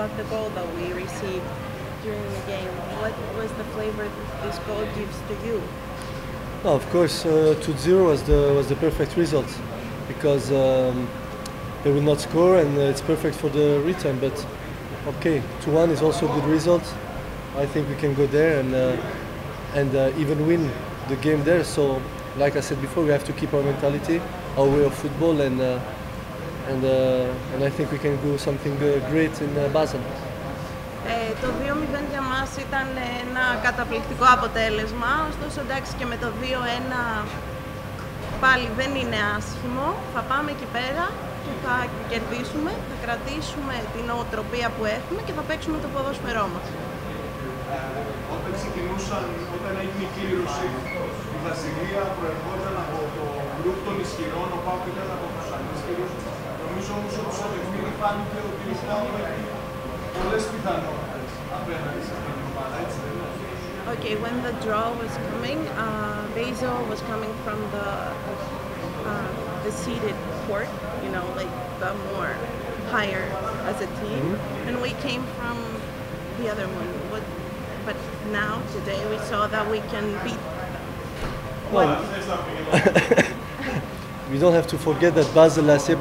about the goal that we received during the game. What was the flavor this goal gives to you? No, of course, 2-0 was the perfect result because they will not score and it's perfect for the return. But okay, 2-1 is also a good result. I think we can go there and even win the game there. So, like I said before, we have to keep our mentality, our way of football, and I think we can do something great in Basel. Το 2-0 για μας ήταν ένα καταπληκτικό αποτέλεσμα, ωστόσο εντάξει και με το 2-1 πάλι δεν είναι άσχημο. Θα πάμε εκεί πέρα και θα κερδίσουμε, θα κρατήσουμε την νοοτροπία που έχουμε και θα παίξουμε το ποδόσφαιρό μας. Όταν ξεκινούσαν, όταν έγινε η κλήρωση, η Βασιλεία προερχόταν από το γκρουπ των ισχυρών, ο ΠΑΟΚ ήταν από τους ανίσχυρους. Νομίζω όμως ότι στο παιχνίδι φάνηκε ότι ο ΠΑΟΚ έχει πολλές πιθανότητες απέναντι σε αυτήν την ομάδα, έτσι δεν είναι? Okay, when the draw was coming, Basel was coming from the seeded court, you know, like the more higher as a team, and we came from the other one. But now, today, we saw that we can beat. Well, we don't have to forget that Basel last year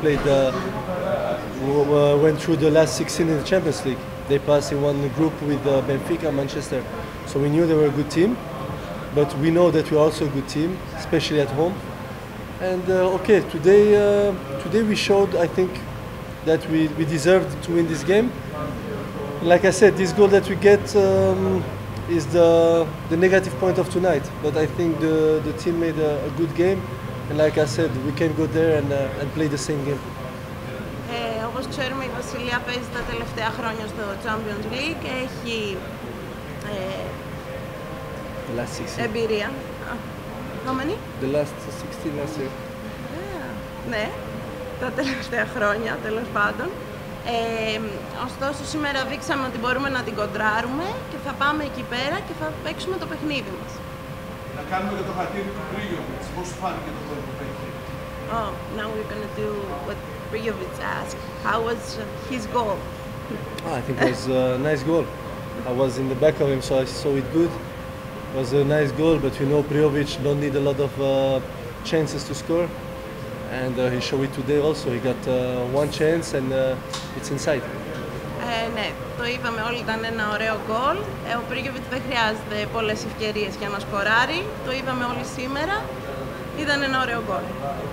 went through the last 16 in the Champions League. They passed in one group with Benfica and Manchester. So we knew they were a good team, but we know that we are also a good team, especially at home. And okay, today we showed, I think, that we deserved to win this game. Like I said, this goal that we get is the negative point of tonight. But I think the team made a good game, and like I said, we can go there and play the same game. Όπως ξέρουμε, η Βασιλεία παίζει τα τελευταία χρόνια στο Champions League, έχει εμπειρία. How many? The last 16 last year. Ναι, τα τελευταία χρόνια, τέλος πάντων. Ωστόσο, σήμερα δείξαμε ότι μπορούμε να την κοντράρουμε και θα πάμε εκεί πέρα και θα παίξουμε το παιχνίδι μας. Να κάνουμε και το χατήρι του Πρίγιοβιτς. Πώς σου φάνηκε το goal που παίξει? Oh, now we're going to do what Prigiovic asked. How was his goal? I think it was a nice goal. I was in the back of him, so I saw it good. It was a nice goal, but we know Priovic don't need a lot of chances to score. And he showed it today also. He got one chance and it's inside. Ναι, το είδαμε όλοι, ήταν ένα ωραίο γκολ. Ο Prigiovic δεν χρειάζεται πολλές ευκαιρίες για να σκοράρει. Το είδαμε όλοι σήμερα. Ήταν ένα ωραίο γκολ.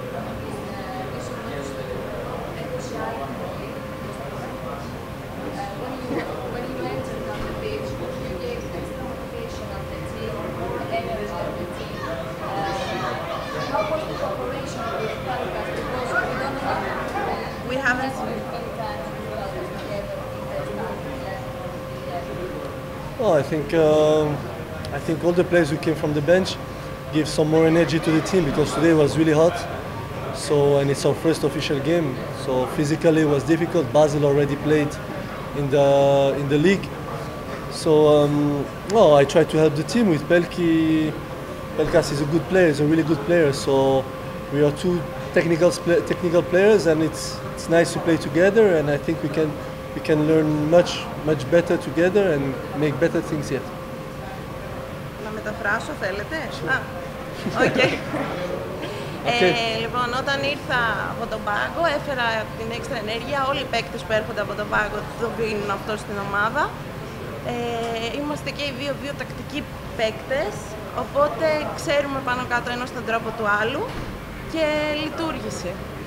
We haven't seen. Oh, I think all the players who came from the bench give some more energy to the team because today was really hot. So and it's our first official game. So physically it was difficult. Basel already played in the league. So well, I tried to help the team with Pelki. Pelkas is a good player. He's a really good player. So we are two technical players, and it's nice to play together. And I think we can learn much better together and make better things yet. Να μεταφράσω, θέλετε? Okay. Λοιπόν, όταν ήρθα από τον πάγκο, έφερα την έξτρα ενέργεια. Όλοι οι παίκτες που έρχονται από τον πάγκο το δίνουν αυτό στην ομάδα. Είμαστε και οι δύο τακτικοί παίκτες, οπότε ξέρουμε πάνω κάτω ένας τον τρόπο του άλλου και λειτουργήσε.